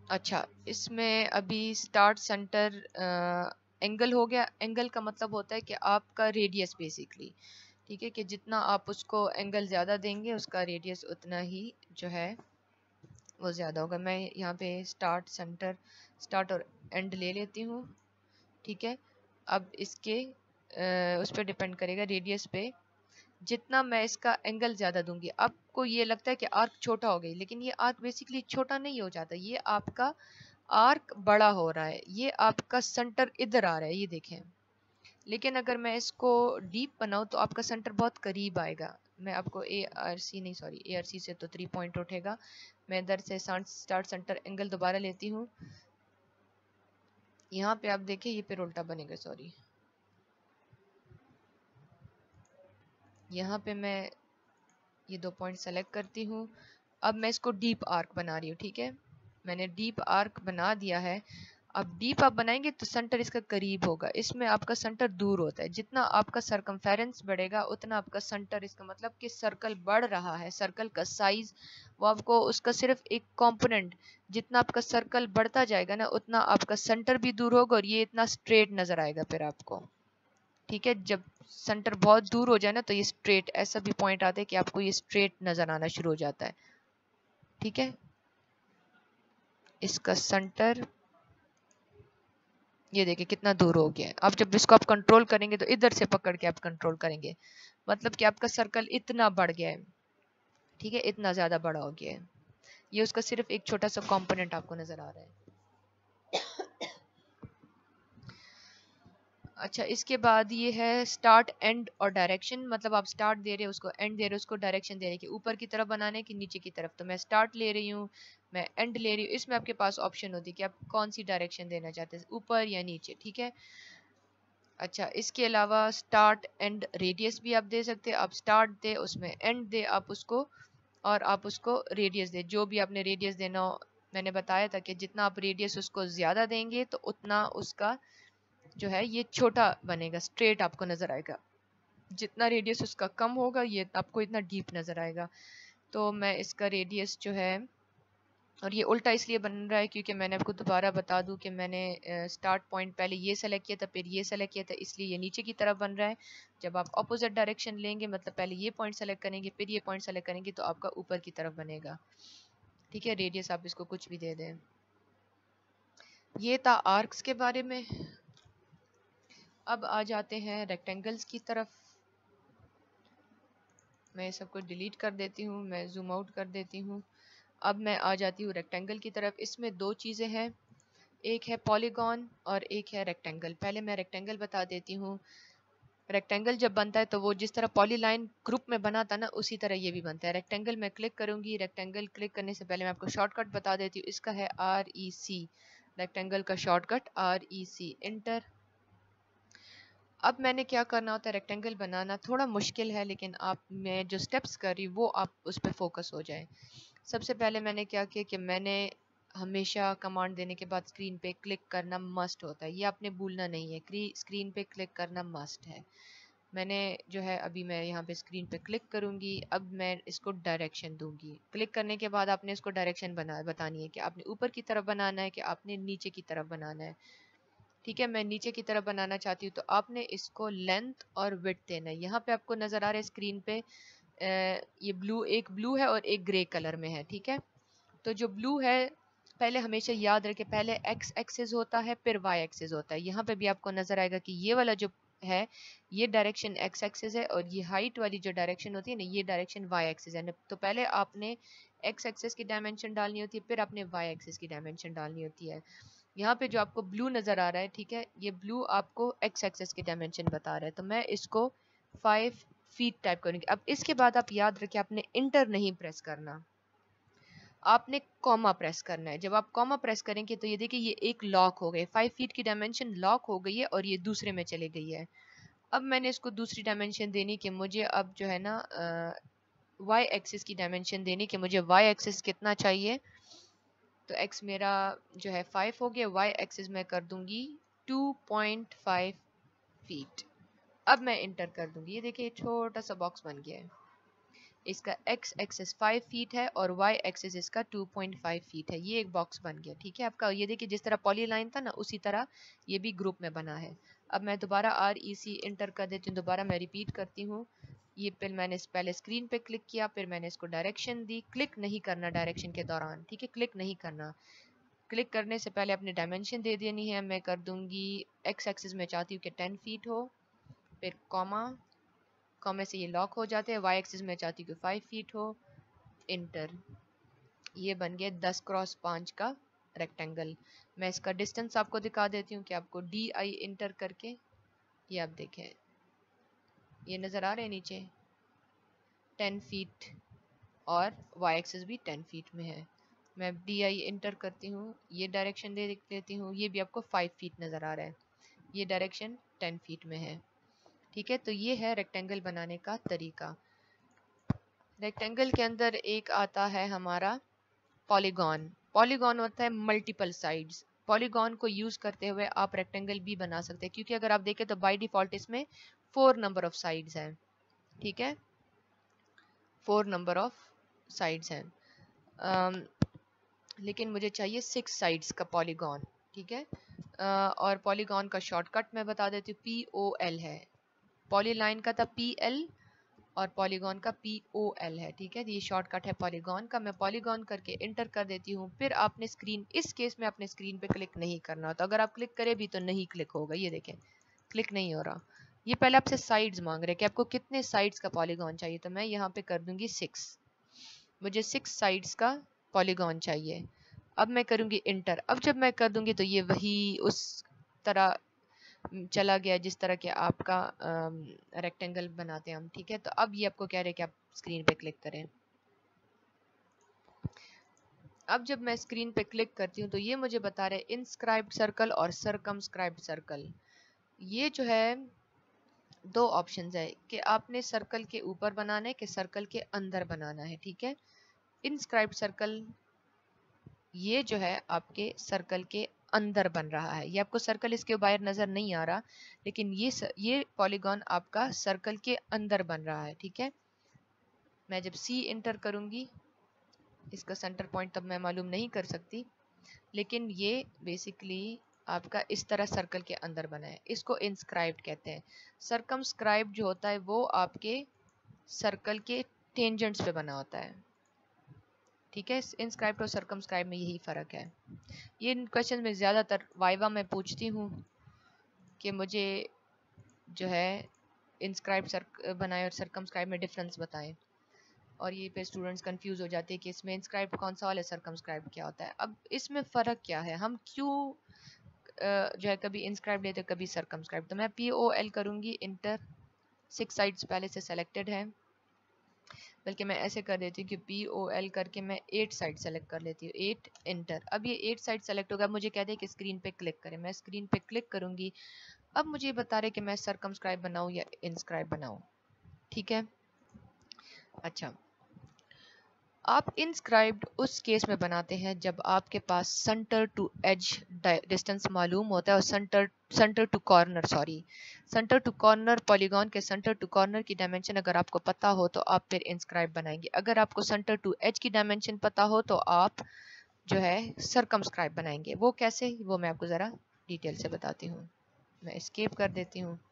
अच्छा, इसमें अभी स्टार्ट सेंटर एंगल हो गया। एंगल का मतलब होता है कि आपका रेडियस बेसिकली, ठीक है, कि जितना आप उसको एंगल ज़्यादा देंगे उसका रेडियस उतना ही जो है वो ज़्यादा होगा। मैं यहाँ पे स्टार्ट सेंटर, स्टार्ट और एंड ले लेती हूँ, ठीक है। अब इसके उस पर डिपेंड करेगा रेडियस पे, जितना मैं इसका एंगल ज़्यादा दूंगी। आपको ये लगता है कि आर्क छोटा हो गई, लेकिन ये आर्क बेसिकली छोटा नहीं हो जाता, ये आपका आर्क बड़ा हो रहा है, ये आपका सेंटर इधर आ रहा है, ये देखें। लेकिन अगर मैं इसको डीप बनाऊं तो आपका सेंटर बहुत करीब आएगा। मैं आपको ए आर सी नहीं, सॉरी, ए आर सी से तो 3 पॉइंट उठेगा। मैं इधर से स्टार्ट सेंटर एंगल दोबारा लेती हूँ। यहाँ पे आप देखें ये फिर उल्टा बनेगा, सॉरी। यहाँ पे मैं ये 2 पॉइंट सेलेक्ट करती हूँ। अब मैं इसको डीप आर्क बना रही हूँ, ठीक है। मैंने डीप आर्क बना दिया है। अब डीप आप बनाएंगे तो सेंटर इसका करीब होगा, इसमें आपका सेंटर दूर होता है। जितना आपका सरकमफेरेंस बढ़ेगा उतना आपका सेंटर, इसका मतलब कि सर्कल बढ़ रहा है, सर्कल का साइज वो आपको उसका सिर्फ एक कंपोनेंट, जितना आपका सर्कल बढ़ता जाएगा ना उतना आपका सेंटर भी दूर होगा और ये इतना स्ट्रेट नजर आएगा फिर आपको, ठीक है। जब सेंटर बहुत दूर हो जाए ना तो ये स्ट्रेट, ऐसा भी पॉइंट आता है कि आपको ये स्ट्रेट नजर आना शुरू हो जाता है, ठीक है। इसका सेंटर ये देखिए कितना दूर हो गया है। अब जब इसको आप कंट्रोल करेंगे तो इधर से पकड़ के आप कंट्रोल करेंगे, मतलब कि आपका सर्कल इतना बढ़ गया है, ठीक है, इतना ज्यादा बड़ा हो गया है। ये उसका सिर्फ एक छोटा सा कंपोनेंट आपको नजर आ रहा है। अच्छा, इसके बाद ये है स्टार्ट एंड और डायरेक्शन, मतलब आप स्टार्ट दे रहे हो उसको, एंड दे रहे हो उसको, डायरेक्शन दे रहे हैं कि ऊपर की तरफ बनाने की नीचे की तरफ। तो मैं स्टार्ट ले रही हूँ, मैं एंड ले रही हूँ। इसमें आपके पास ऑप्शन होती है कि आप कौन सी डायरेक्शन देना चाहते हैं, ऊपर या नीचे, ठीक है। अच्छा, इसके अलावा स्टार्ट एंड रेडियस भी आप दे सकते हैं। आप स्टार्ट दे उसमें एंड दे आप उसको, और आप उसको रेडियस दे, जो भी आपने रेडियस देना हो। मैंने बताया था कि जितना आप रेडियस उसको ज़्यादा देंगे तो उतना उसका जो है ये छोटा बनेगा, स्ट्रेट आपको नज़र आएगा। जितना रेडियस उसका कम होगा ये आपको इतना डीप नज़र आएगा। तो मैं इसका रेडियस जो है, और ये उल्टा इसलिए बन रहा है क्योंकि मैंने आपको दोबारा बता दूं कि मैंने स्टार्ट पॉइंट पहले ये सेलेक्ट किया था फिर ये सेलेक्ट किया था, इसलिए ये नीचे की तरफ बन रहा है। जब आप अपोजिट डायरेक्शन लेंगे, मतलब पहले ये पॉइंट सेलेक्ट करेंगे फिर ये पॉइंट सेलेक्ट करेंगे, तो आपका ऊपर की तरफ बनेगा, ठीक है। रेडियस आप इसको कुछ भी दे दें। ये था आर्क्स के बारे में। अब आ जाते हैं रेक्टेंगल्स की तरफ। मैं सबको डिलीट कर देती हूँ, मैं जूम आउट कर देती हूँ। अब मैं आ जाती हूँ रेक्टेंगल की तरफ। इसमें दो चीज़ें हैं, एक है पॉलीगॉन और एक है रेक्टेंगल। पहले मैं रेक्टेंगल बता देती हूँ। रेक्टेंगल जब बनता है तो वो जिस तरह पॉलीलाइन ग्रुप में बना था ना उसी तरह ये भी बनता है। रेक्टेंगल मैं क्लिक करूंगी, रेक्टेंगल क्लिक करने से पहले मैं आपको शॉर्टकट बता देती हूँ। इसका है REC, रेक्टेंगल का शॉर्टकट REC, इंटर। अब मैंने क्या करना होता है, रेक्टेंगल बनाना थोड़ा मुश्किल है, लेकिन आप, मैं जो स्टेप्स कर रही हूँ वो आप उस पर फोकस हो जाए। सबसे पहले मैंने क्या किया कि मैंने हमेशा कमांड देने के बाद स्क्रीन पे क्लिक करना मस्ट होता है, ये आपने भूलना नहीं है, स्क्रीन पे क्लिक करना मस्ट है। मैंने जो है अभी मैं यहाँ पे स्क्रीन पे क्लिक करूँगी। अब मैं इसको डायरेक्शन दूंगी। क्लिक करने के बाद आपने इसको डायरेक्शन बतानी है कि आपने ऊपर की तरफ बनाना है कि आपने नीचे की तरफ बनाना है, ठीक है। मैं नीचे की तरफ बनाना चाहती हूँ तो आपने इसको लेंथ और विड्थ देना है। यहाँ पे आपको नज़र आ रहा है स्क्रीन पे ये ब्लू, एक ब्लू है और एक ग्रे कलर में है, ठीक है। तो जो ब्लू है, पहले हमेशा याद रखें, पहले एक्स एक्सिस होता है फिर वाई एक्सिस होता है। यहाँ पे भी आपको नजर आएगा कि ये वाला जो है ये डायरेक्शन एक्स एक्सिस है और ये हाइट वाली जो डायरेक्शन होती है ना ये डायरेक्शन वाई एक्सिस है। तो पहले आपने एक्स एक्सिस की डायमेंशन डालनी होती है, फिर आपने वाई एक्सिस की डायमेंशन डालनी होती है। यहाँ पे जो आपको ब्लू नजर आ रहा है, ठीक है, ये ब्लू आपको एक्स एक्सिस की डायमेंशन बता रहा है। तो मैं इसको 5 फीट टाइप करूँगी। अब इसके बाद आप याद रखें आपने इंटर नहीं प्रेस करना, आपने कॉमा प्रेस करना है। जब आप कॉमा प्रेस करेंगे तो ये देखिए ये एक लॉक हो गए, 5 फीट की डायमेंशन लॉक हो गई है और ये दूसरे में चले गई है। अब मैंने इसको दूसरी डायमेंशन देनी कि मुझे अब जो है ना वाई एक्सिस की डायमेंशन देनी कि मुझे वाई एक्सिस कितना चाहिए। तो एक्स मेरा जो है 5 हो गया, वाई एक्सिस में कर दूंगी 2.5 फीट। अब मैं इंटर कर दूंगी, ये देखिए छोटा सा बॉक्स बन गया है। इसका x एक्सिस 5 फीट है और y एक्सिस इसका 2.5 फीट है। ये एक बॉक्स बन गया, ठीक है आपका। ये देखिए जिस तरह पॉलीलाइन था ना उसी तरह ये भी ग्रुप में बना है। अब मैं दोबारा REC इंटर कर देती हूँ, दोबारा मैं रिपीट करती हूँ। ये फिर मैंने पहले स्क्रीन पे क्लिक किया, फिर मैंने इसको डायरेक्शन दी। क्लिक नहीं करना डायरेक्शन के दौरान, ठीक है, क्लिक नहीं करना। क्लिक करने से पहले अपनी डायमेंशन दे देनी है। मैं कर दूंगी x एक्सिस में चाहती हूँ कि 10 फीट हो, फिर कॉमा से ये लॉक हो जाते हैं। y एक्सिस में चाहती हूँ कि 5 फीट हो, इंटर। ये बन गया 10 क्रॉस 5 का रेक्टेंगल। मैं इसका डिस्टेंस आपको दिखा देती हूँ कि आपको DI इंटर करके ये आप देखें, ये नज़र आ रहे हैं नीचे 10 फीट और y एक्सिस भी 10 फीट में है। मैं DI इंटर करती हूँ, ये डायरेक्शन दे देती हूँ, ये भी आपको 5 फीट नज़र आ रहा है, ये डायरेक्शन 10 फीट में है, ठीक है। तो ये है रेक्टेंगल बनाने का तरीका। रेक्टेंगल के अंदर एक आता है हमारा पॉलीगॉन। पॉलीगॉन होता है मल्टीपल साइड्स। पॉलीगॉन को यूज करते हुए आप रेक्टेंगल भी बना सकते हैं, क्योंकि अगर आप देखें तो बाय डिफॉल्ट इसमें 4 नंबर ऑफ साइड्स हैं, ठीक है, 4 नंबर ऑफ साइड्स हैं। लेकिन मुझे चाहिए 6 साइड्स का पॉलीगॉन, ठीक है। और पॉलीगॉन का शॉर्टकट मैं बता देती हूँ, POL है। पॉलीलाइन का था PL और पॉलीगॉन का POL है, ठीक है। ये शॉर्टकट है पॉलीगॉन का। मैं पॉलीगॉन करके इंटर कर देती हूँ। फिर आपने स्क्रीन, इस केस में अपने स्क्रीन पे क्लिक नहीं करना, तो अगर आप क्लिक करें भी तो नहीं क्लिक होगा। ये देखें क्लिक नहीं हो रहा। ये पहले आपसे साइड्स मांग रहे हैं कि आपको कितने साइड्स का पॉलीगॉन चाहिए, तो मैं यहाँ पे कर दूंगी 6। मुझे 6 साइड्स का पॉलीगॉन चाहिए। अब मैं करूंगी इंटर। अब जब मैं कर दूंगी तो ये वही उस तरह चला गया जिस तरह के आपका रेक्टेंगल बनाते हैं हम, ठीक है। तो अब ये आपको कह रहे हैं कि आप स्क्रीन पे क्लिक करें। अब जब मैं स्क्रीन पे क्लिक करती हूँ तो ये मुझे बता रहे हैं इंस्क्राइब्ड सर्कल और सरकमस्क्राइब्ड सर्कल। ये जो है 2 ऑप्शंस है कि आपने सर्कल के ऊपर बनाना है कि सर्कल के अंदर बनाना है, ठीक है। इंस्क्राइब्ड सर्कल ये जो है आपके सर्कल के अंदर बन रहा है। ये आपको सर्कल इसके बाहर नजर नहीं आ रहा, लेकिन ये पॉलीगॉन आपका सर्कल के अंदर बन रहा है, ठीक है। मैं जब C इंटर करूंगी, इसका सेंटर पॉइंट तब मैं मालूम नहीं कर सकती, लेकिन ये बेसिकली आपका इस तरह सर्कल के अंदर बना है। इसको इंस्क्राइब्ड कहते हैं। सरकमस्क्राइब्ड जो होता है वो आपके सर्कल के टेंजेंट्स पे बना होता है, ठीक है। इंस्क्राइब्ड और सरकमस्क्राइब में यही फ़र्क है। ये क्वेश्चन में ज़्यादातर वाइवा में पूछती हूँ कि मुझे जो है इंस्क्राइब बनाए और सरकमस्क्राइब में डिफरेंस बताएं, और ये पे स्टूडेंट्स कंफ्यूज हो जाते हैं कि इसमें इंस्क्राइब कौन सा वाला है, सरकमस्क्राइब क्या होता है। अब इसमें फ़र्क क्या है, हम क्यों जो है कभी इंस्क्राइब लेते कभी सरकमस्क्राइब। तो मैं POL करूँगी इंटर। 6 साइड्स पहले से सेलेक्टेड है, बल्कि मैं ऐसे कर देती हूँ कि POL करके मैं 8 साइड सेलेक्ट कर लेती हूँ, 8 इंटर। अब ये 8 साइड सेलेक्ट होगा, मुझे कह दे कि स्क्रीन पे क्लिक करें। मैं स्क्रीन पे क्लिक करूँगी। अब मुझे बता रहे कि मैं सरकमस्क्राइब बनाऊँ या इंस्क्राइब बनाऊँ, ठीक है। अच्छा, आप इंस्क्राइब्ड उस केस में बनाते हैं जब आपके पास सेंटर टू एज डिस्टेंस मालूम होता है, और सेंटर टू कॉर्नर पॉलीगॉन के सेंटर टू कॉर्नर की डायमेंशन अगर आपको पता हो तो आप फिर इंस्क्राइब बनाएंगे। अगर आपको सेंटर टू एज की डायमेंशन पता हो तो आप जो है सरकमस्क्राइब बनाएंगे। वो कैसे, वो मैं आपको ज़रा डिटेल से बताती हूँ। मैं एस्केप कर देती हूँ।